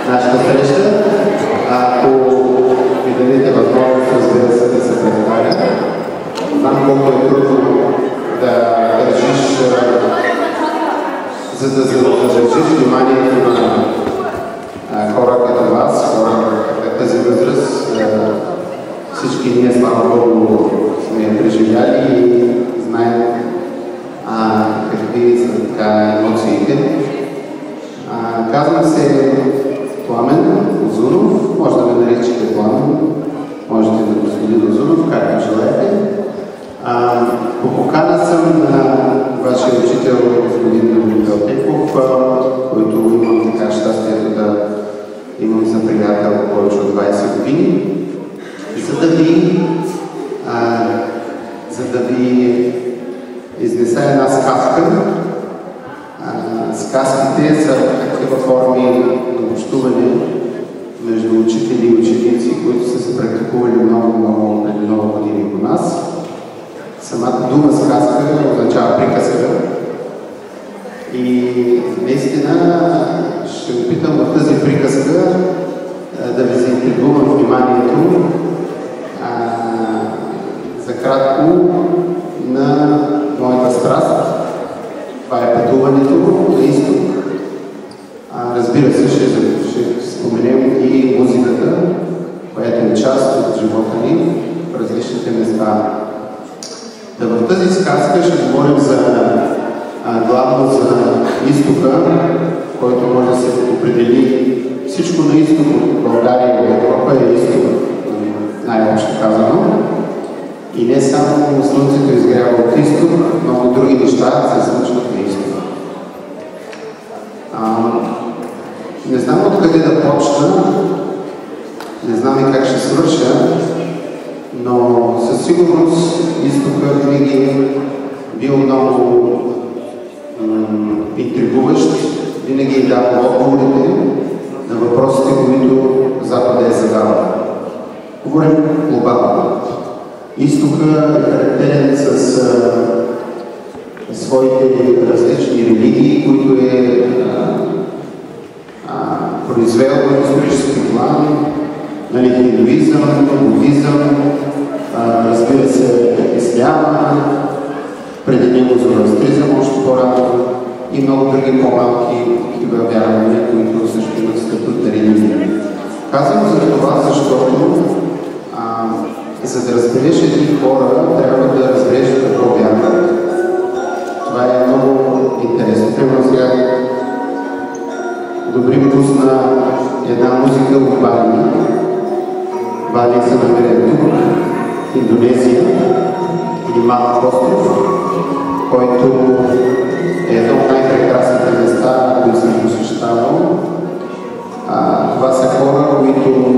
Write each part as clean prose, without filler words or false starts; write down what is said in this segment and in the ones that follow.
нашата среща. Ако ми дадете възможност, разбира се, да се представя. Знам колко е трудно да държиш, за да задържиш вниманието на хора като вас, хора в тази възраст. Всички ние, слава Богу, сме я преживяли и знаем какви са така емоциите. Казвам се Пламен Озунов, може да ме наричате Пламен, можете да господин Озунов, както желаете. По покана съм на вашия учител господин Михаил Пеков, който имам така щастието да имам за приятел повече от 20 години, за да ви изнеса една сказка. Сказките са такива форми на общуване между учители и ученици, които са се практикували много преди много години по нас. Самата дума сказка означава приказка. И наистина ще опитам в тази приказка да ви заинтригувам вниманието за кратко на моята страст. Това е пътуването на изток. Разбира се, ще споменем и музиката, която е част от живота ни в различните места. В тази сказка ще говорим главно за изтока, който може да се определи. Всичко на изток от България и Европа е изток, най-общо казано. И не само слънцето изгрява от изток, много други неща се случват на изток. Не знам откъде да почна, не знам и как ще свърша, но със сигурност изтока винаги е бил много интригуващ, винаги е дал отговорите на въпросите, които Запада е задавал. Говорим глобално. Изтока е характерен с своите различни религии, които е произвел в исторически план, хиндуизъм, будизъм, разбира се, исляма, преди него зороастризъм, още по-рано и много други по-малки такива вярвания, които също имат статут на религия. Казвам за това, защото за да разбереш един хора, трябва да разбереш какво вярват. Това е много интересно. Примерно сега добри пусна една музика от Бали. Бали се намира тук, Индонезия, или малък остров, който е едно от най-прекрасните места, които съм посещавал. Това са хора, които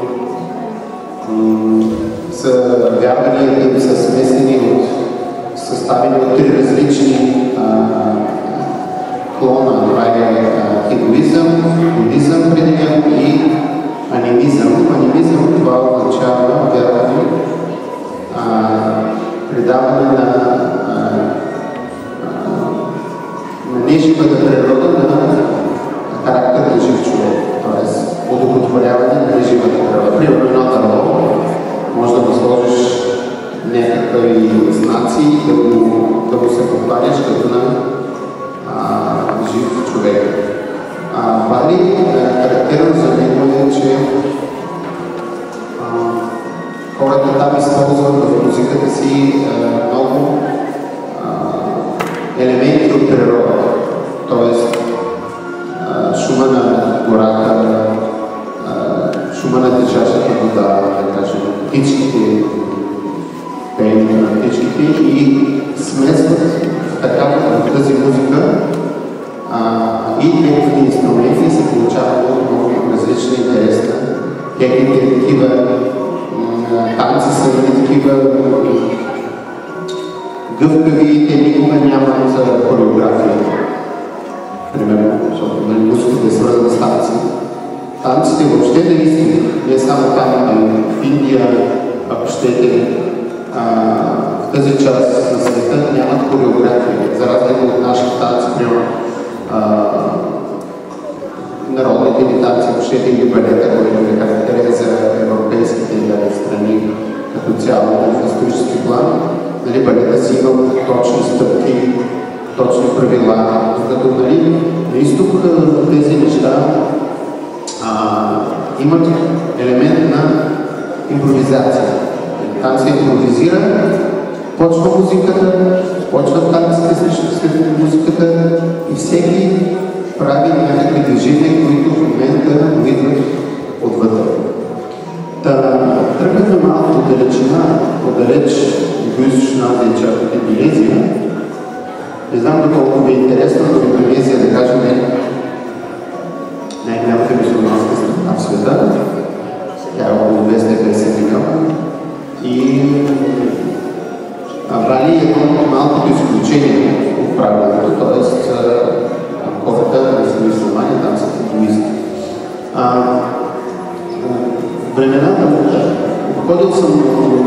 са вярвания, са смесени съставени от три различни клона. Това е хиндуизъм, будизъм преди него и анимизъм. Анимизъм това означава вярване, предаване на неживата природа на характер на жив човек, т.е. удовлетворяване на неживата природа. Примерно едно дърво, може да го сложиш някакви знаци, да го се повтаряш като на жив човек. Бали, характерно за него е, че хората там използват в музиката си много елементи от природа. Тоест шума на гората, шума на течащата вода, да кажем, птичките, пеенето на птичките и смесват така в тази музика и техните инструменти се получават много различни интересни. Техните такива танци са такива гъвкави, те никога нямат хореография. Примерно, защото музиката е свързана с танци. Танците въобще да истина, не само там, в Индия, ако щете, в тази част на света нямат хореография, за разлика от нашите танци, примерно. народните ни танци, въобще или балета, който ви характерен за европейските страни като цяло в исторически план. Нали, балета си има точни стъпки, точни правила, като нали, на изток тези неща имат елемент на импровизация. Там се импровизира, почва музиката, почват танците след музиката и всеки прави някакви движения, които в момента идват отвътре. Тръгнахме малко отдалеч Югоизточна Азия, част от Индонезия. Не знам доколко ви е интересно, но Индонезия, да кажем, най-голямата мюсюлманска страна в света. Тя е около 250 милиона. И Бали е едно от малкото изключение от правилото, т.е. хората не са мюсюлмани, там са индуисти. Времената, обходил съм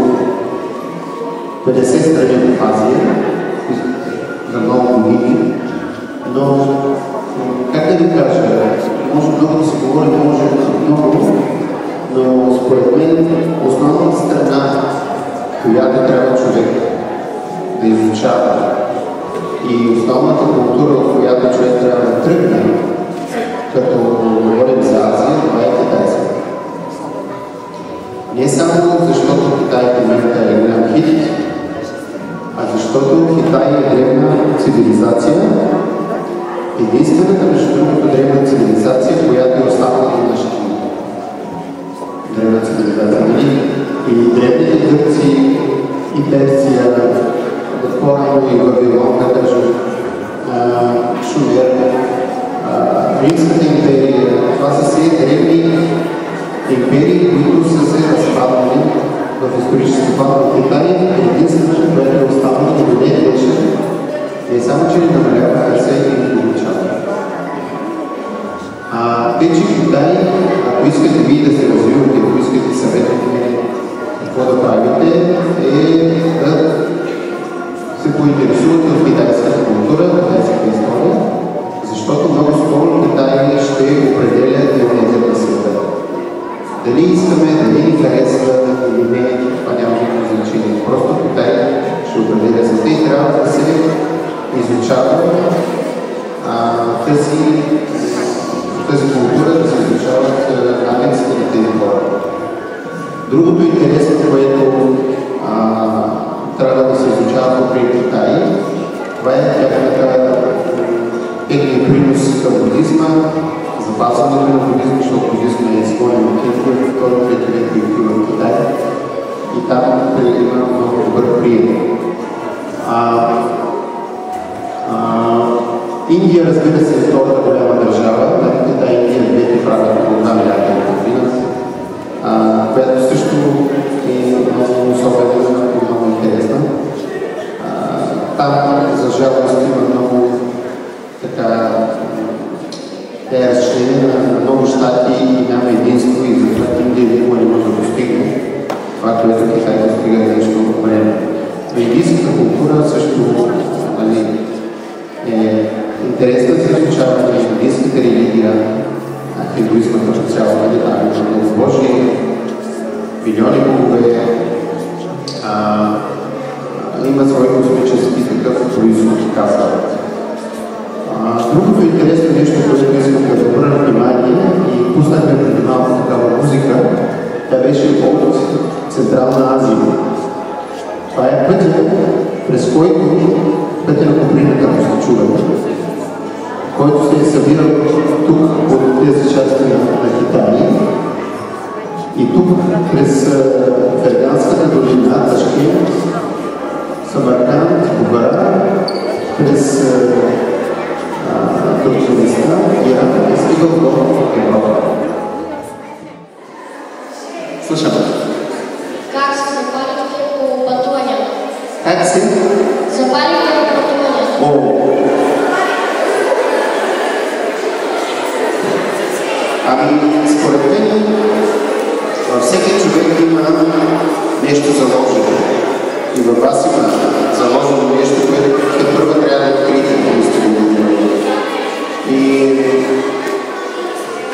50 страни в Азия за много години, но как да ви кажа, може много да се говори, може много, но според мен основната страна, която трябва човек да изучава и основната култура, от която човек трябва да тръгне, като говорим за Азия, това е китайска. Не само защото Китай в момента е голям хит, а защото Китай е древна цивилизация, единствената, между другото, древна цивилизация, която е останала на нашите древна цивилизация. И древните гърци, и Персия, по-рано и Вавилон, да кажем, Шумер, Римската империя, това са все древни империи, които са се разпаднали в исторически план в Китай. Единственото, което е останало до ден днешен, не само, че не намалява, а се и не увеличава. Вече Китай, ако искате вие да се развивате, ако искате съветите какво да правите, е да се поинтересувате от китайската култура, китайската история, защото много скоро Китай ще определя дневния на света. Дали искаме, дали ни харесва или не, това няма никакво значение. Просто Китай ще определя света и трябва да се изучава тази култура, да се изучават навиците на тези хора. Другото интересно, което трябва да се изучава при Китай, това е техния принос към будизма, запазването на будизма, защото будизма е изгонен от Индия в втория век и отива в Китай. И там има много добър прием. Индия, разбира се, е втората голяма държава, Китай и Индия двете правят около 2 милиарда и половина, която също е много особена и много интересна. Там, за жалост, има много така разчленение на много щати и няма единство и затова Индия никога не може да достигне това, което Китай достига нещо време. Но индийската култура също е интересна за изучаване на индийската религия, хиндуизма като цяло, там има много божии, милиони богове, има свой космически такъв производ, казват. Другото интересно нещо, което искам да обърна внимание и пуснахме преди малко такава музика, тя беше от Централна Азия. Това е пътя, през който пътя на Коприната, ако сте чували, който се е събирал тук от тези части на Китай. И тук през Ферганската долина, Ташкент, Самарканд, Бухара, през Туркменистан, Иран е стигал до Европа. Слушам. Как се запалихте по пътуване? Как се? Запалихте по пътуване. Според мен, във всеки човек има нещо заложено. И във вас има заложено нещо, което първо трябва да откриете. И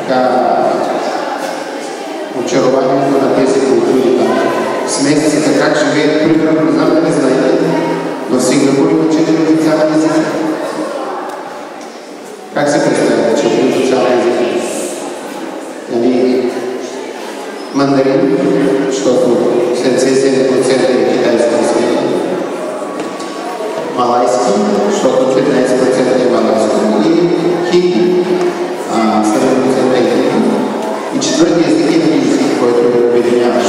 очарованието на тези култури там. Смесицата как живеят, примерно, не знам дали знаете, но в Сингапур има 4 официални езика. Как се представя 4 официални езика? Нали, мандарин, защото 77% е китайски език. Малайски, защото 15% е малайски. И хинди, 7% е хинди. И четвъртия език е английски, който е обединяващ.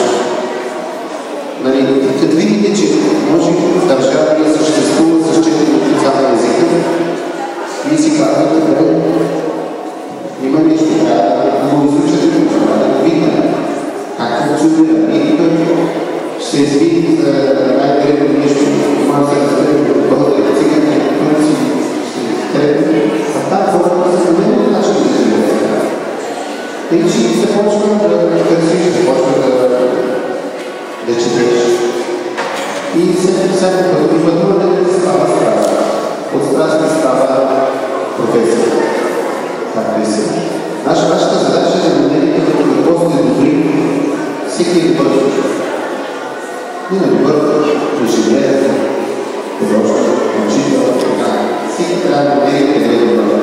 Нали, като видите, че може държава да съществува с 4 официални езика, вие си казвате, да има нещо, трябва да го изучите, трябва да го видим. Как функционира? И тук ще извидим за най-древно нещо, може да се разбере от българи, цигани, турци, трепи. А тази хората се променят начин да живеят. Тъй, че се почва да търсиш, се почва да четеш. И всяко пътуване става страст. От страст не става професия. Както и сега. Нашата задача е да намерите какво сте добри. Всеки е добър. И на добър инженер, художник, учител, всеки трябва да намери къде е добър.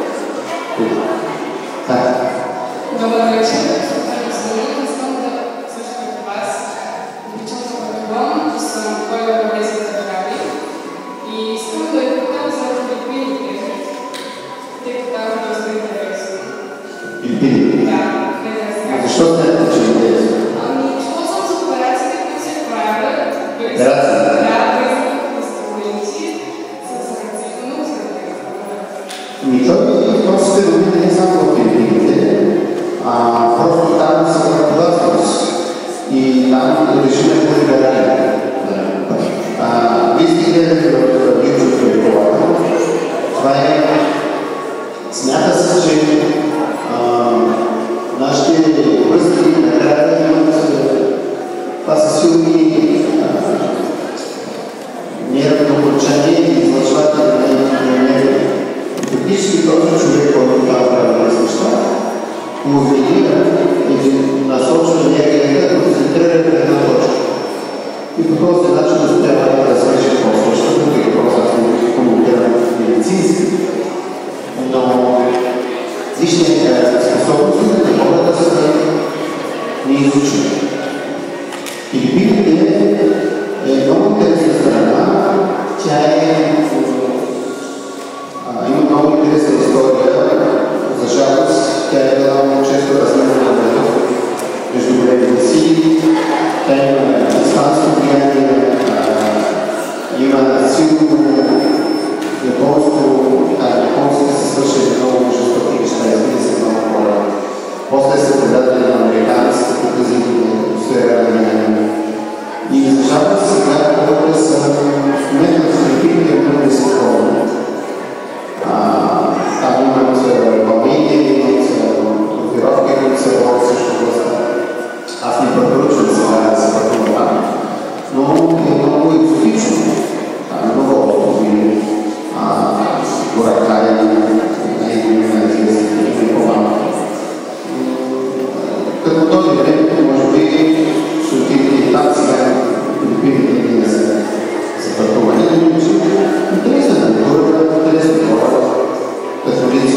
Добър вечер. Искам да също като вас. Обичам да пътувам и съм ходила в 10 държави. И искам да ви питам за Филипините, тъй като там е доста интересно. Филипини? Да, защо сте че е интересно? Чувал съм за операциите, които се правят. Операции? Да, без инструменти, с ръцето, но с ръцете. Този феномен не е само в Филипините, просто там са православност и там режимът е либерален. Вие сте гледали в Южното Еквадор. Това е... Смята се, че нашите връзки накрая имат... Това са силни нервно облучение и излъчвателни нерви. Фактически този човек, който това прави неща, мобилира и насочва енергията, концентрира в една точка. И по този начин успява да свърши по-същото, тъй като аз не коментирам медицински. Но личните способности не могат да са неизучени. Филипините е много интересна страна. Тя има много интересна история. За жалост, тя е била много често размерена между големите сили. Тя има испанско влияние, има силно японско, японски се свърши много жестоки неща, измени се много хора. После се предадени на американците, които за атмосфера влияние. И за жалост сега хората са в момента в Филипините много не се ходят. Там имат вълнение, имат групировки, които се борят срещу властта. Аз не препоръчвам сега да се пътувам там, но е много екзотично. Там е много острови, Боракай, най-известни и по-малко. Като този време, може би, ще отидете и там сега, Филипините не за пътуване, но интересна култура, интересни хора, католици.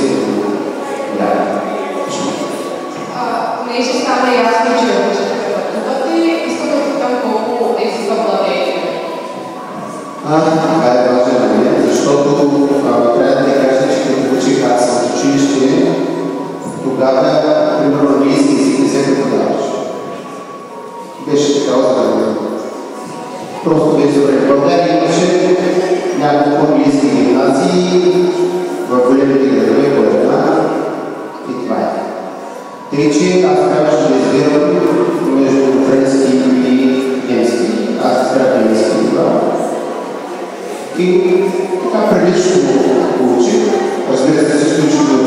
Понеже стана ясно, че обичате да пътувате, искам да питам колко езика владеете. Това е важен момент, защото трябва да кажа, че като учих аз в училище, тогава, примерно, английски език не се преподаваше. Беше така оздравен. Просто беше добре. В България имаше няколко английски гимназии в големите градове, по-една и това е. Тъй, че аз трябваше да избирам между френски и немски. Аз избрах немски тогава. И така прилично го учих. Разбира се, всички учи да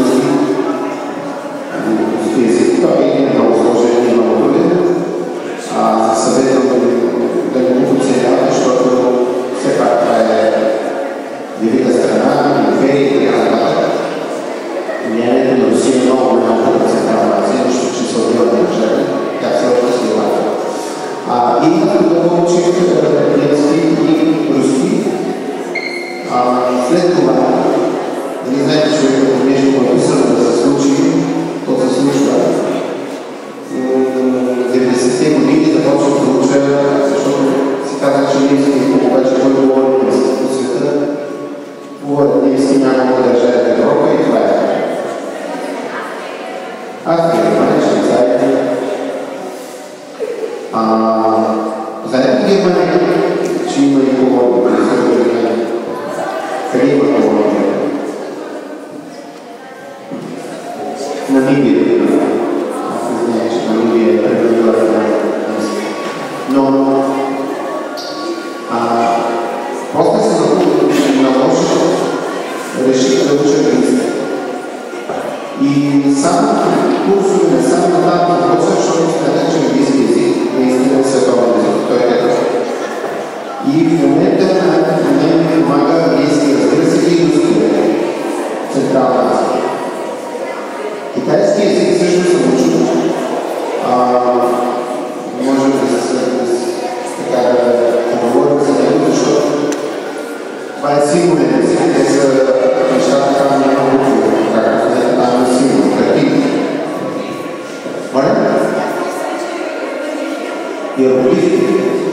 руски език. Това е много сложен и много труден. Съветвам да го оценява, защото все пак това е велика страна, империя и така нататък. Влиянието на Русия е много голямо като централна Аз ви ще знаете. Знаете ли Германия, че има и колония? Къде има колония? Намибия. Аз не знае, че Намибия е превъдвана. Но после се наложи, реших да уча английски. И само курсове, не само на тази въпроса, защото смятах, че английски език наистина е световен език. Той е така. И в момента ми помага английски, разбира се, и руски Централна Азия. Китайски език също съм учил. Може да говорим за него, защото това е сигурен език. Те са нещата там няма букви, както знаете, там е сигурно, картини. Моля? Иероглифи.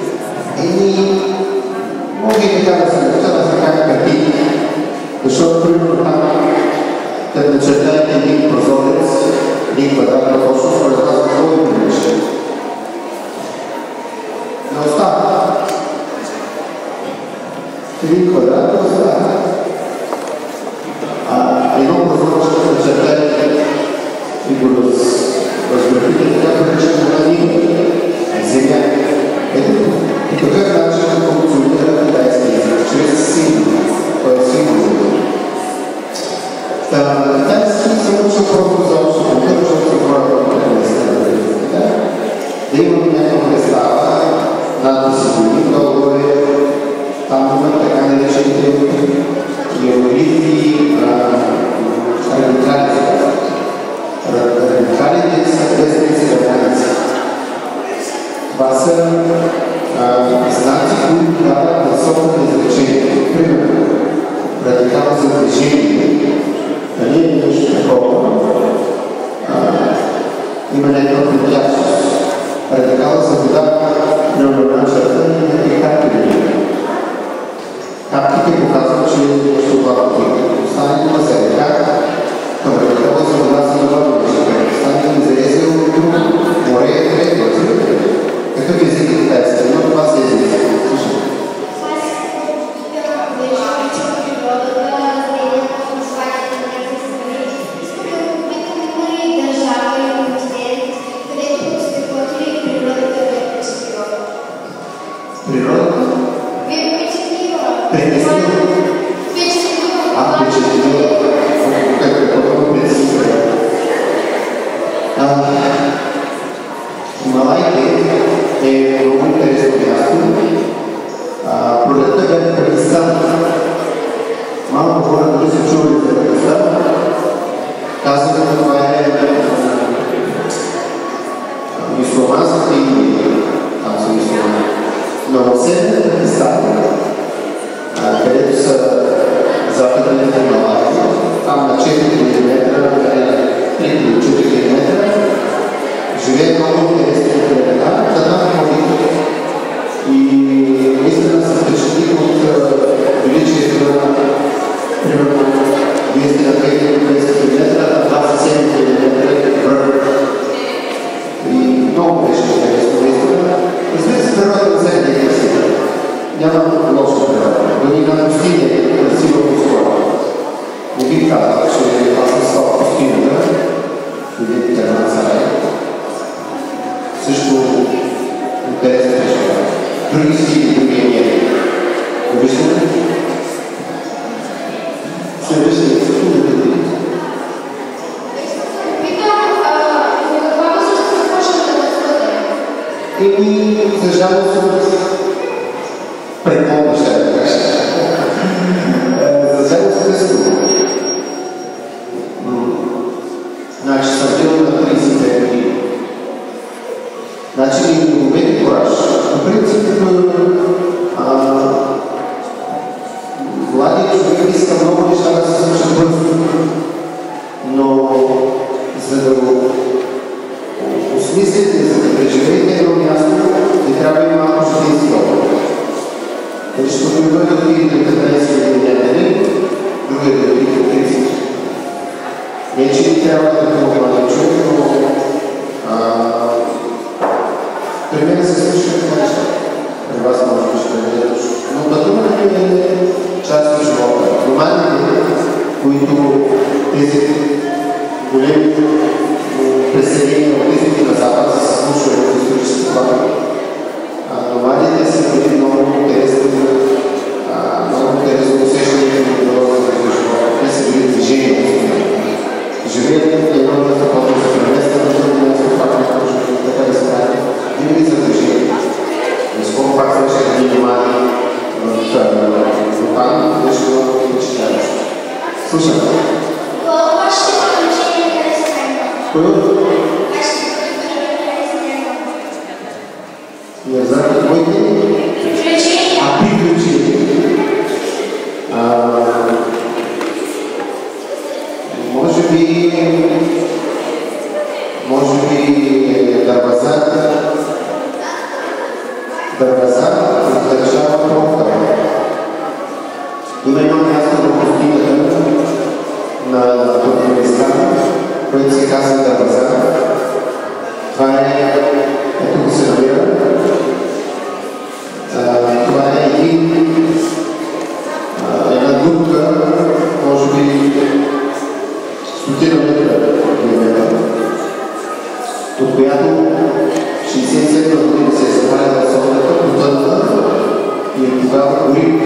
Може и така да се кажа картини, защото примерно там, като начертаете един прозорец, един квадрат на точно, според вас какво ви прилича? Не остава. Един квадрат не остава. Едно прозорец, като начертаете и го разграфите, така прилича на нима, земя. Ето, и такъв начин функционира китайски език, чрез символ. Той е символ. Китайски съм учил просто за общо култура, защото се хора да имам някаква представа, надписи години, долу е, там има така наречените иероглифи, радикали. Радикалите са десници радикалици. Това са знаци, които дават насока на изречение. Примерно, радикал за движение, дали е нещо такова, има някаква притяжност. Радикал за вода, неоночата и капки. Капките показват, че нещо обратно. Останете на седека, към радикал за вода се добавя нещо. Останете за езел, море е трето. Какъв език е китайски? Но това са езици. Слушай. Природата? Малайки е много интересно място. Пролетта бе Пакистан. Малко хора дали се чували за Пакистан. Казваме, това е мюсюлманската и там са мюсюлмани. Но в северен Пакистан, където са западните Малайки, там на 4 км, 3-4 км, живее много интересни племена, една молитва. И наистина се впечатли от величието на, примерно, вие сте на 200 км, а 27 км е връх. И много беше интересно, наистина. Разбира се, природа не се е красива. Няма лошо природа. Дори на пустиня е красива условия. Не бих казал, че аз съм стал пустинята, или Терманцарай. Също интересно неща. Други стили, други енергии. Обичате ли? Следващия секунда да видите. За жалост предполага ще да кажа. За жалост кръстово. Значи съм бил на 35 години. Значи неговете кораж. По принцип, младият човек иска много неща да се случат бързо. Но за да го осмислите, за да преживеете едно място, не трябва и малко житейски опит. Защото не бъде да видите 15 години някъде, друго е да видите 30. Не, че не трябва да бъде младият човек, но преселени от изток на запад, се случва в исторически план. Но младите са били много интересно усещането на дорога за живота. Те са били движения. Живеят едно на такова за преместа, но не са пак не може така да се прави. Винаги са движения. Скоро пак срещах един млади в Лупан, нещо много впечатляващо. Слушам. Я знам твоите? Приключения. Може би дърваза издържава пробка. Има едно място в пустинята на Туркменистан, което се казва дърваза. Това е, ето го се намира. Това е една дупка, може би стотина метра диаметър, от която 67 години се е запалила солнето, потънала и тогава гори.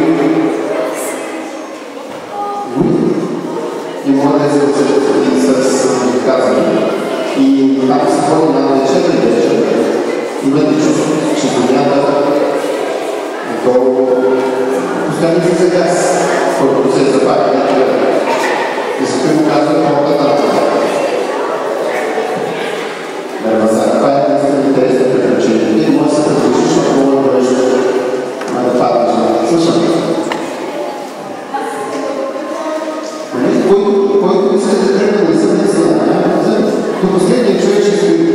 И може да се отсъждат с казани. И ако се ходи на вечер и вечер, имате чувство, че земята постоянно се загас, който се запали. И за това му казва по-къдата. Това е наистина интересно приключение. Ти може да се предложиш, ако мога да бъдеш да паднеш. Слушам. Който иска да тръгне, не съм не знае. До последния човек ще стои.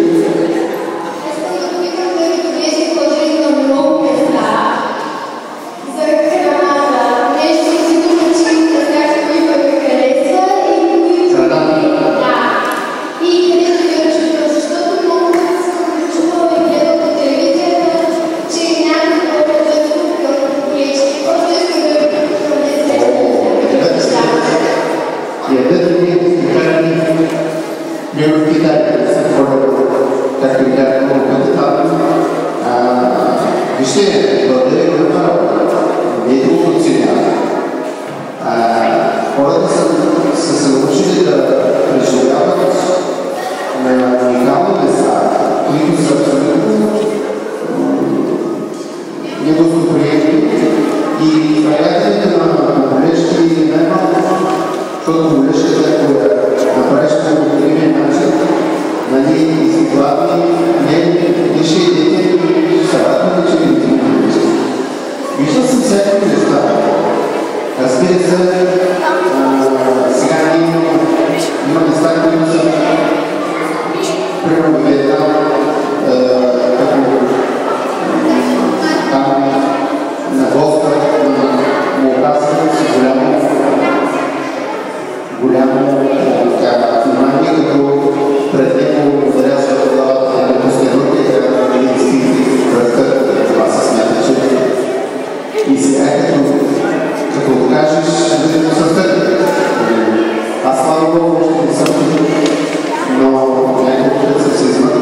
Аз слава Богу, още не съм, но няколко път съм се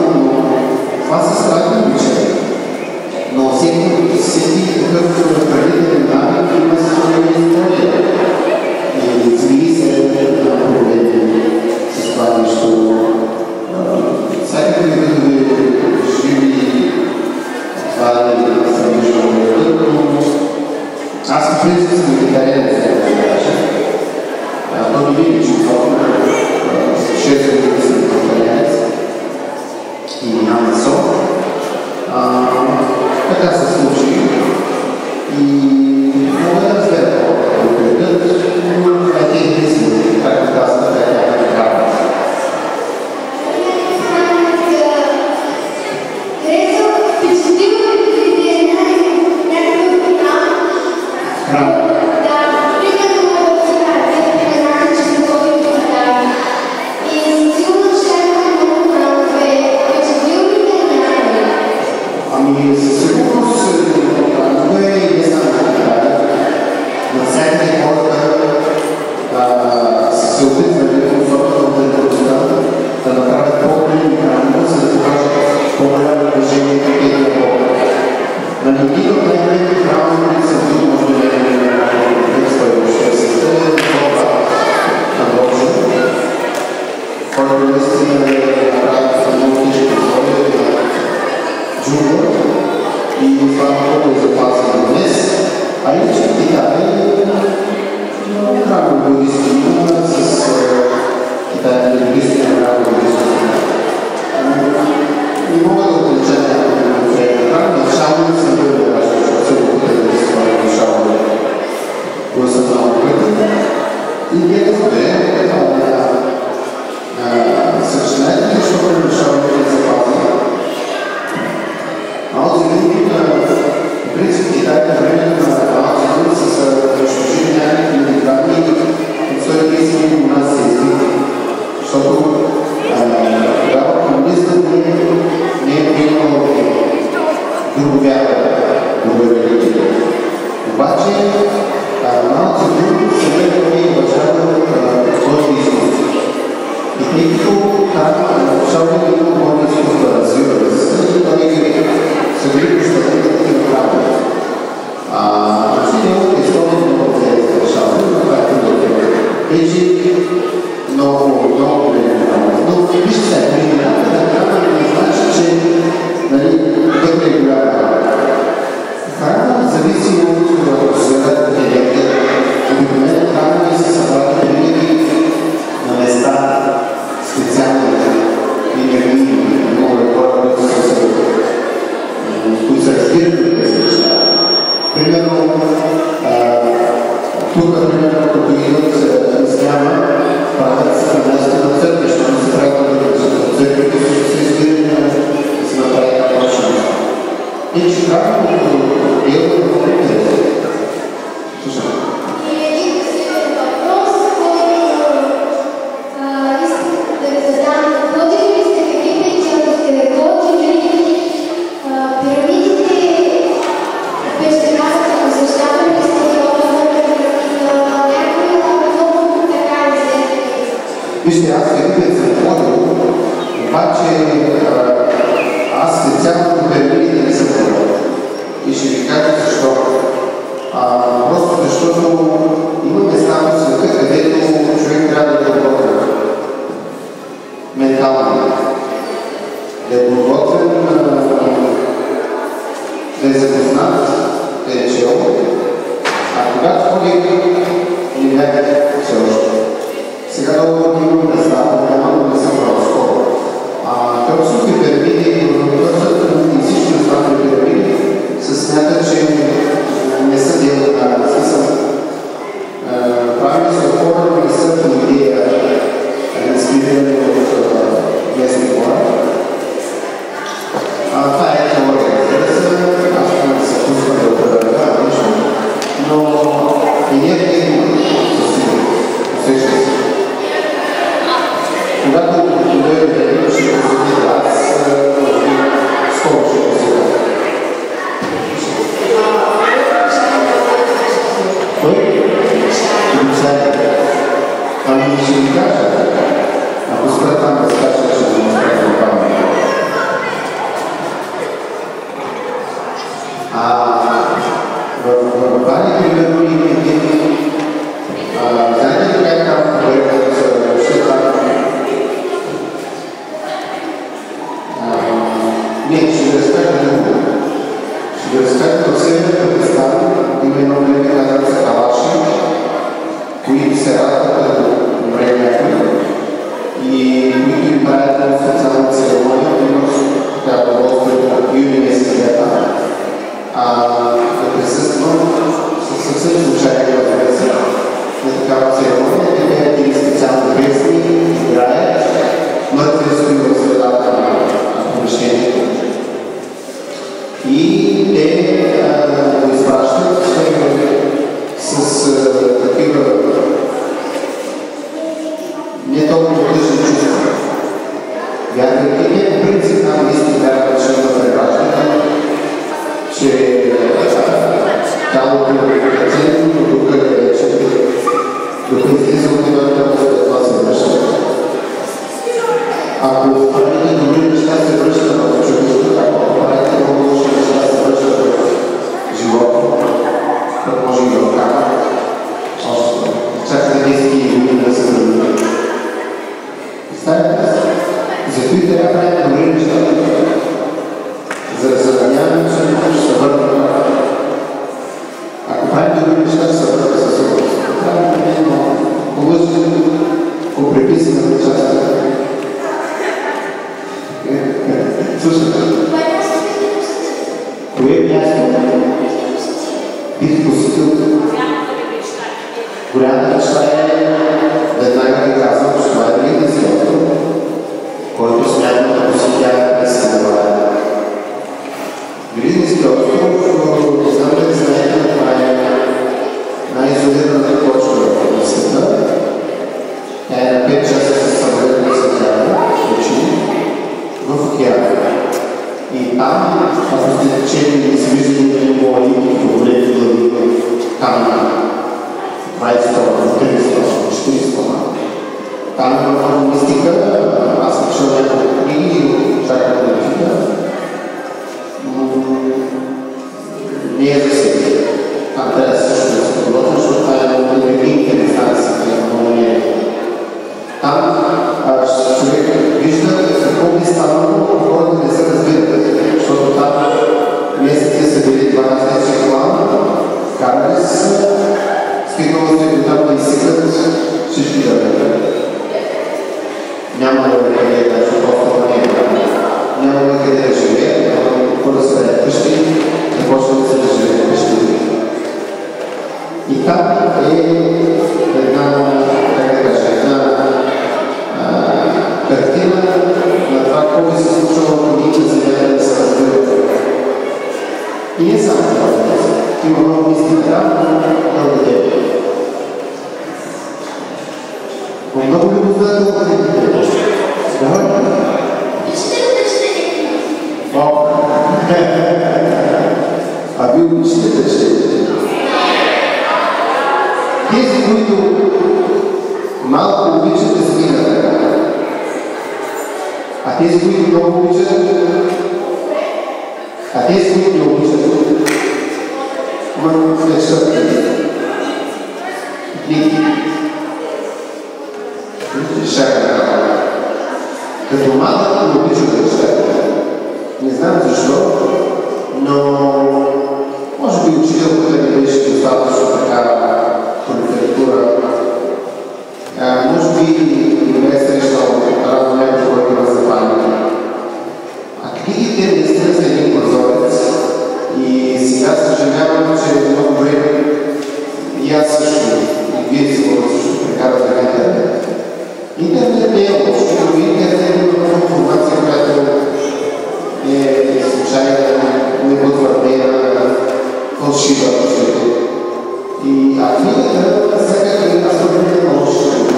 А иначе в Китай много буддисти има с Китай буддисти на много буддисти. Не мога да отлича някакво конкретно. В Шаолин съм бил да кажа, защото се опитали да се хвали в Шаолин. Бил съм много пъти. И интересно е, съчинете, защото в Шаолин е запази. Мао Цзедун, в принцип, Китай по времето на Мао Цзедун с унищожили някакви милиграми от 130 години у нас се език. Защото тогава комунизмът не е приемал друго вяра, друга религия. Обаче Мао Цзедун се не уважава този изкуст. И тъй като Шаолин има много изкуство да развива да се той се гри поставени такива правила. Почти неговата история е много интересна в Шаолин, но това е друга. Вече много време. Но вижте, премината на храна не значи, че вътре е голяма храна. Храна зависи от средата енергия. Обикновено храна се събрали винаги на места специални енергии, много хора, които са разбирани тези неща. Примерно, тук, като идват исляма, правят се на място на църква, защото се правят на църквите, които са избирани да се направят на точно. И че правят като дело на много интересно. Слушам. Един последен въпрос, който искам да ви задам. Ходили ли сте в Египет, ако сте ходили пирамидите, пещерата, посещавали ли сте някои така известни? Вижте, аз в Египет съм ходил, обаче аз специално по пирамидите не съм ходил. И ще ви кажа защо. Просто защото има места в света, където човек трябва да е подготвен ментално. Да е подготвен, да е запознат, да е чел. А когато ходих, не бях все още. Сега много имам места, но не съм правил скоро. Кръпските пирамиди, и всички останали пирамиди се смятат, че не са дело на смисъл. Правили са хора, но не са в идея, инспирирани от местни хора. Това е теория, аз не се пускам да определя нещо, но енергия има със сигурност, усеща се. Когато дойде ще посетите, аз скоро ще посетя. Кой? Обичайно. Ами ще ви кажа, ако спра там да скача, ще ви спра руками. В Бали, примерно, има един... Знаете ли как там проектът ще стане? Не, ще ви разкажа друго. Ще ви разкажа в Северния Пакистан има едно време, казват се халаши, които се радват да умре някой и които им правят на специална церемония, която в юни месец лета, да присъствам съвсем случайно в месец на такава церемония, те бяха един специални песни, играят, мъртви стои в средата на помещението. И те го изпращат с такива не толкова тъжни чувства. Вярвайки, не по принцип нам наистина вярват, че има превращане, че тялото е ценно, но духа е вече, докато излиза от едно тяло, след това се връща. Ако правите добри неща, се връща в човечеството, ако правите много лоши неща, се връща в живота, като може и в кара. Чакате 10 години да се върнат. Представете се, за които трябва да правим добри неща, за да нямаме, че ще се върнат. Ако бих посетил. Голямата мечта е, веднага ви казвам, че това е Великденски остров, който смятам да посетя през Синавая. Великденски остров, не знам дали знаете, това е най-изолираната точка в света. Тя е на 5 часа с самолет на Светляна, в океана. И там, ако сте течели извиждани мои и големи глави камъни, 20 стона, 30 стона, 40 стона. Там е много мистика, аз съм чел няколко книги и чакам да видя. Не е за всеки. Там трябва също да се подготвя, защото това е много религия, не става да се много не е. Там човек вижда какво би станало, хората не се разбират, защото там месеците са били 12 числа, карали са, стигнало се до там да изсекат всички дървета. Няма да къде да защото не е. Няма къде да живее, няма какво да се къщи, да почне да се да живее къщи. И там е една, как да кажа, картина на това, какво би се случило, ако ние на земята да се разбират. И не само това. Има много мистика там, много дете. Но много любознателно да не дете. А ви обичате да четете? Тези, които малко обичат да се мина така. А тези, които много обичат, а тези, които не обичат, не читат книги. Шака. Като малък не обичат да читат. Не знам защо, но може би учителката не беше достатъчно така литература. Може би не е срещал радо някой, който ме запали. А книгите наистина са един прозорец и сега съжалявам, че е много време и аз също, и вие сигурно също прекарвате на интернет. Интернет не е лошо, но интернет е много информация, която е случайна, непотвърдена, фалшива. И книгата, всяка книга, според мен, лоша книга.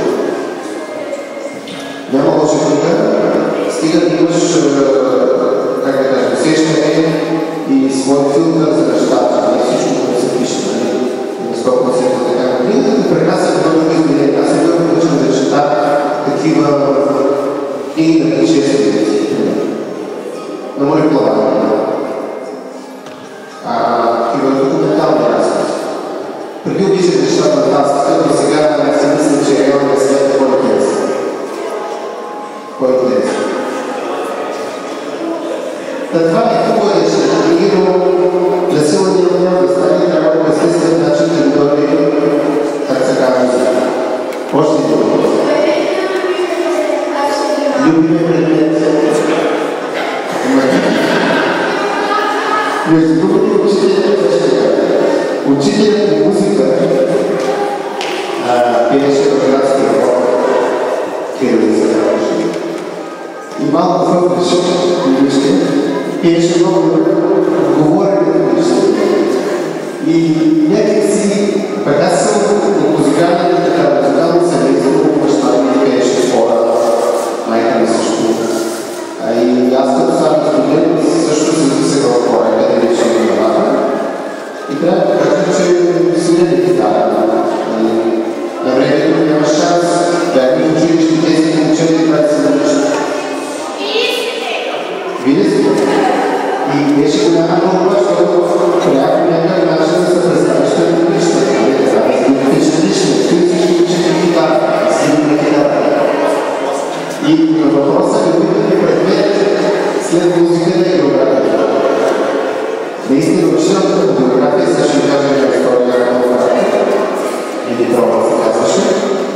Няма лоша книга, стига да имаш, как да кажа, усещане и свой филтър за нещата, и всичко, което се пише, на 100% така. Книгата при нас е много изменение. Аз не много учим да чета такива книги на предшественици. На море плаване. Такива документални разкази. Преди обичах да чета фантастика, но сега си мисля, че реалният свят е по-интересен. По-интересен. Това е хубаво да чета книги, но насилване няма да стане, трябва по естествен начин да го бъде, как се казва, още един въпрос. Любимия предмет. Между другото, учителят на музика пееше в градския хор, Кирил се казваше. И малко фъпваше, пееше много говорене на музика. И някакси така съм от музикално семейство, баща ми пееше в хора, майка ми също. И аз като сам студент също се записах в хора, къде беше главата. И трябва да кажа, че силен е гитара. На времето нямаш шанс, бяхме в училище, тези момчета, които се научат. Види си? И беше голяма борба, защото трябва по някакъв начин да се представиш като лична. Трябва да се лична лична. Той всички учат гитара, силна гитара. И на въпроса любителни предмет след музиката и география. Наистина учителната по география също кажа една история на география. Или това се казваше.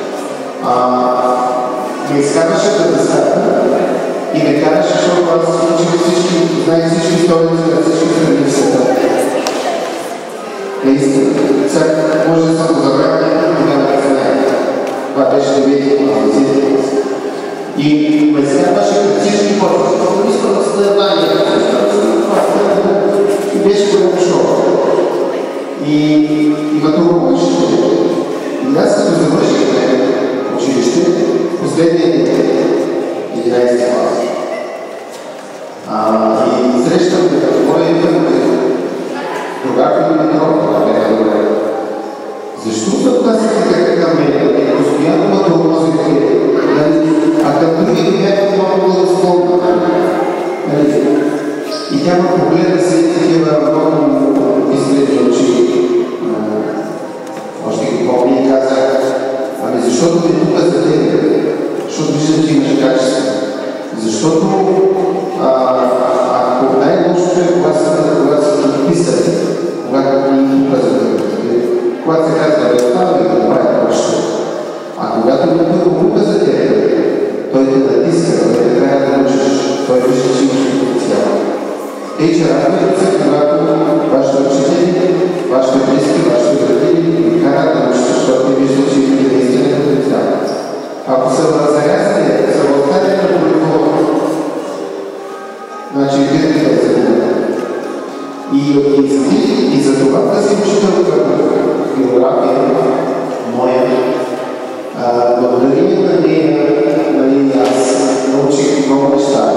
Ме изкарваше да дъската и ме караше, защото аз учих всички, знаех всички истории на всички страни в света. Ме наистина. Сега може да съм го забравя, тогава не знае. Това беше девети клас. И ме смяташе пред всички хора, защото искам да се даде и беше голям шок. И като го учите, и аз като завърших училище, последния 11 клас. И срещам моя другата ми метро, защо се отнасяте към мен? Постоянно ме тормозите, а към други бяха много благосклонни. И тя ме погледа след такива много изгледни очи. Още ги помня и казах, ами защото ме тук за тебе, защото виждам, че имаш качество. Защото ако най-лошото е, когато са подписали, когато ни казват, когато се казва, да става и да направи нещо. А когато не първо рука за тебе, той те натиска, той те трябва да научиш, той вижда, че имаш потенциал. Тъй, че радвате се, когато вашите учители, вашите близки, вашите родители ви карат да научите, защото не вижда, че имате наистина потенциал. Ако са разрязани, са оставени на полигона, значи вие да се и за това тази учителка география, моя, благодарение на нея, аз научих много неща.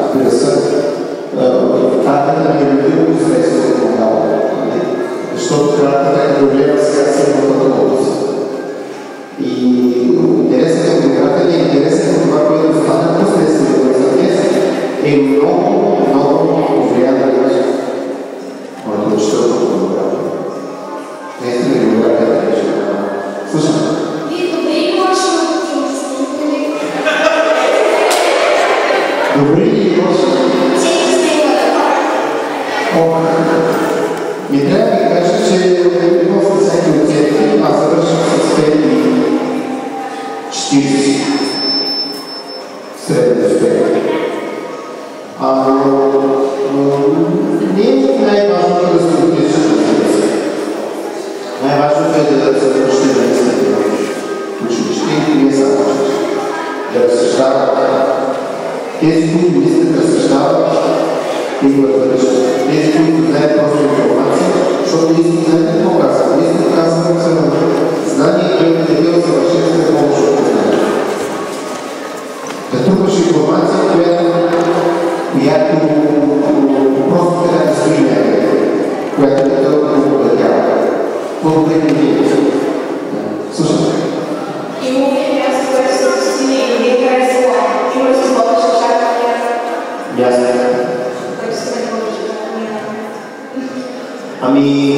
Тата да ми е любимо средство помагала. Защото трябва да гледам сега следната област. И интересът към география и интересът към това, което стана последствие за днес, е много повлиян на моята учителка по география. Наистина географията е нещо. Слушам. Вие добре ли лоши учители? Добре ли лоши? Не трябва да ви кажа, че имал с всеки оценки, аз завърших с 5 и 40 средна степен. Не е най-важното да се отлича на себе. Най-важното е да се научите да не сте училище и не са училище. Да разсъждават. Тези, които не сте разсъждават, имат бъдеще. Тези, които знаят просто информация, защото ние си знаете какво казваме. Ние си казваме знание, което не бива съвършенство, не може да знае. Да трупаш информация, която просто трябва да стои някъде, която не трябва да го обладява. Благодаря ви вие. Слушайте. Има ли място, което се постигне и не е харесало? Има ли се повече очаквания? Ясно. Което се не повече очаквания? Ами,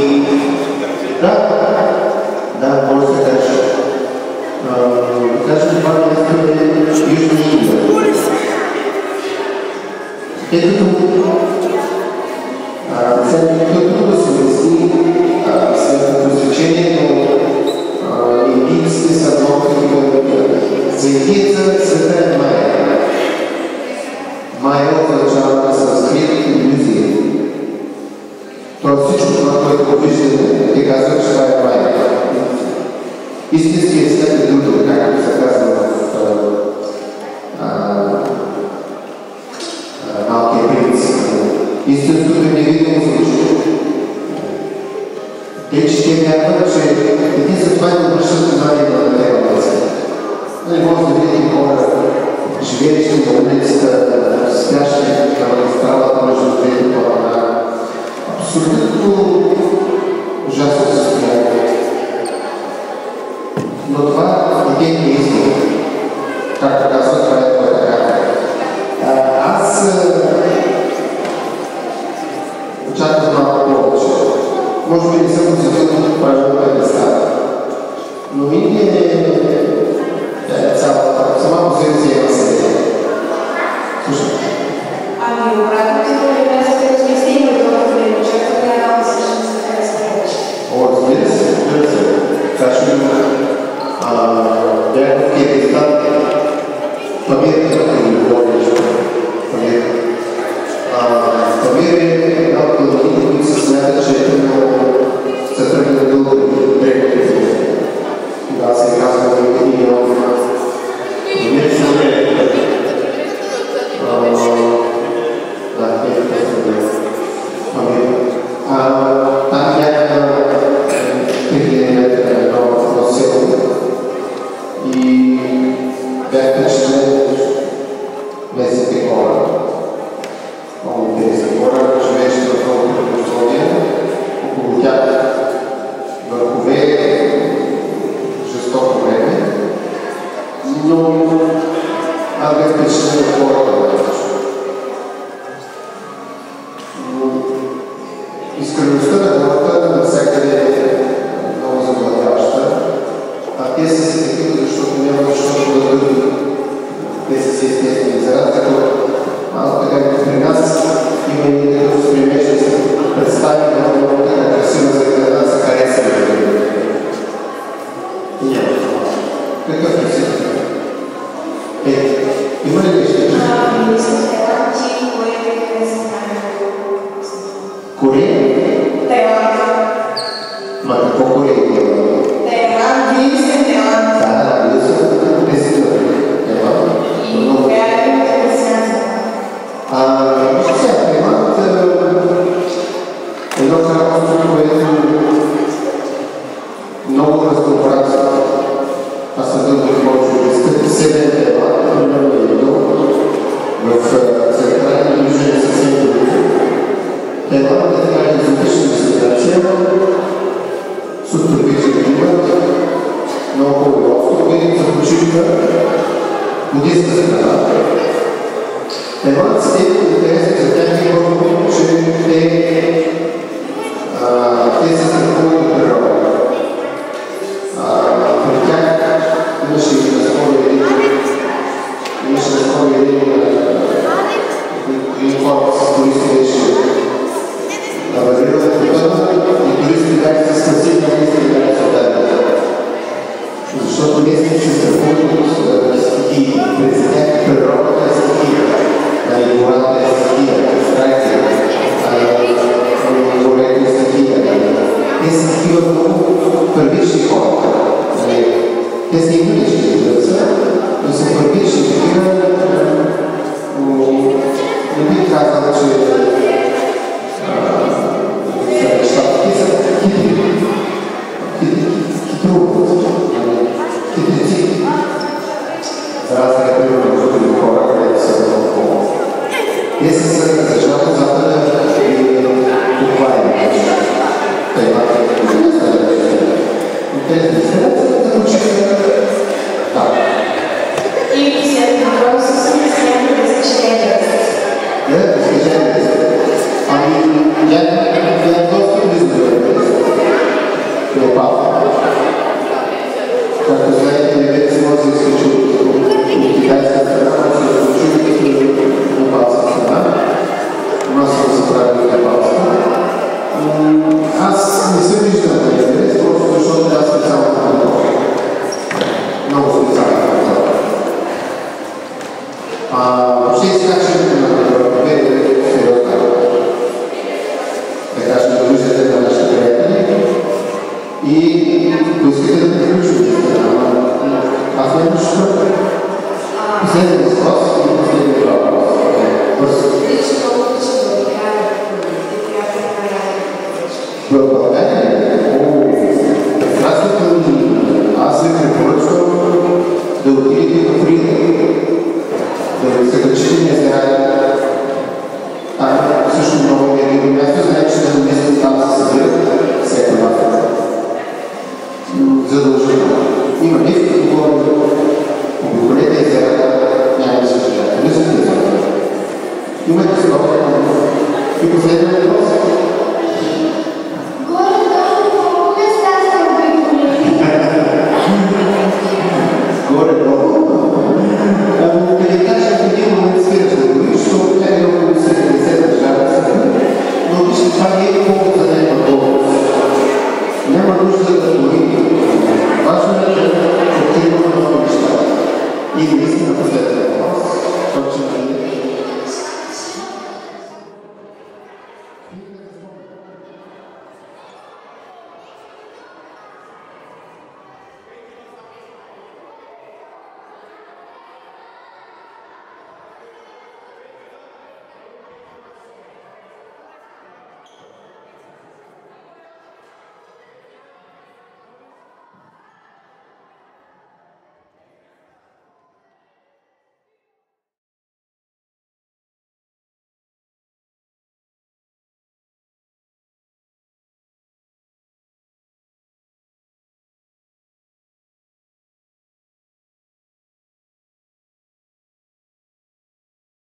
да, може да се каже. Кажем, това място е Южна Индия. Тъй като трудно да се обясни след посвечението, индийците са много такива. За индийца света е Майя. Майя означава да санскрит иллюзия. Тоест всичко това, което виждаме, те казват, че това е Майя. Истинският свет е друг, както се казва в Малкия принц. Истинството е невидимо случай. Те, че те вярват, че един за това не обръщат внимание на тези. Не може да видим хора, живеещи на улицата, спящи на магистралата между двете плана. Абсолютно ужасно състояние. Но това е техния избор. Както казва, това е така. Аз очаквам малко повече. Може би не съм позитивно правилно да става. Но Индия е сама по себе си е съдия. Слушай. Ами обратно ти да не сте размислили това, да не очаквате една също се хареса повече. Разбира се. Качвам бях в Киргизстан. Памир е една от планините, които се смятат, че е тръгнал интересно за тях е първо, че те се страхуват от природа. При тях имаше наскоро един ход с туристи беше аварирал и туристи бяха се спасили, а туристи бяха се отдадени. Защото местните се страхуват от стихии. През тях природата е стихия. Гората е стихия, страйка, морето е стихия. Те са такива много първични хора. Те са игрични, но са първични такива. Не бих казал, че са нещата. Те са хитри. Хитрици. За разлика, примерно, от други хора, където са много. Те са се държавата от Запада и това е нещо. Таймата е не знае да е. Но те да учителя. Да. И след въпрос с смятате да скажете. Да, да скажете. Ами, я доста близо да Клеопатра. Както знаете, вече може да се изключи от китайска страна, може да се изключи от глобалска страна. У нас са се прави глобалска. Аз не съм виждал на интерес, просто защото аз специално контрол. Много специално контрол. Въобще изкачването на Европе е сериозна работа. Така ще го виждате на нашите приятели. И поискате да приключвате. Аз не нещо. Последен въпрос и последен въпрос. В България? Прекрасното ми. Аз ви препоръчвам да отидете в Рим. Да ви се качите не знае. Там също много е едно място. Знаете, че на место там се събират всяка мафия. Задължително. Има нещо, което обиколете езера, няма да се съжалявате. Не се езера. Имате стока. И последен въпрос.